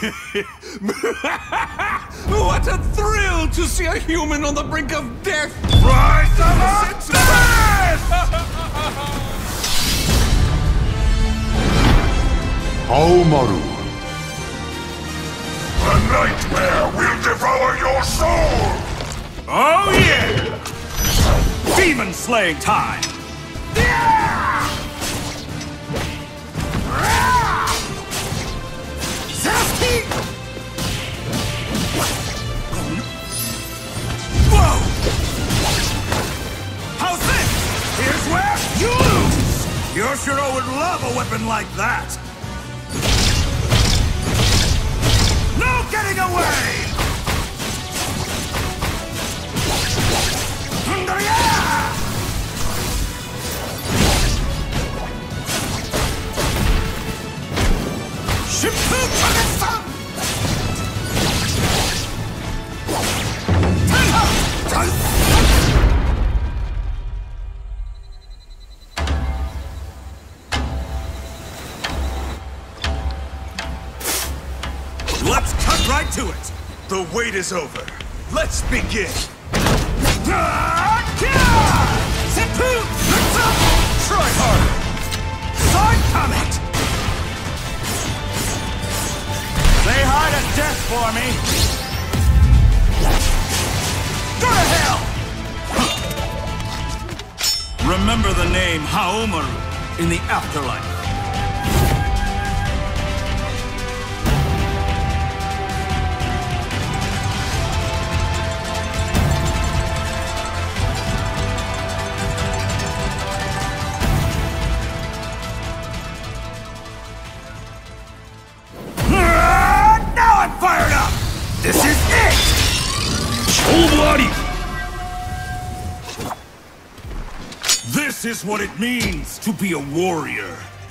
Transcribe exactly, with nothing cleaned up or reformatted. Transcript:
What a thrill to see a human on the brink of death! Rise of death! Haohmaru. A nightmare will devour your soul! Oh yeah! Demon slaying time! Whoa! How's this? Here's where you lose! Yoshiro would love a weapon like that! No getting away! Let's cut right to it! The wait is over. Let's begin! Try harder! Side comet! Say hi to death for me! Go to hell! Remember the name Haohmaru in the afterlife. Fired up! This is it! This is what it means to be a warrior.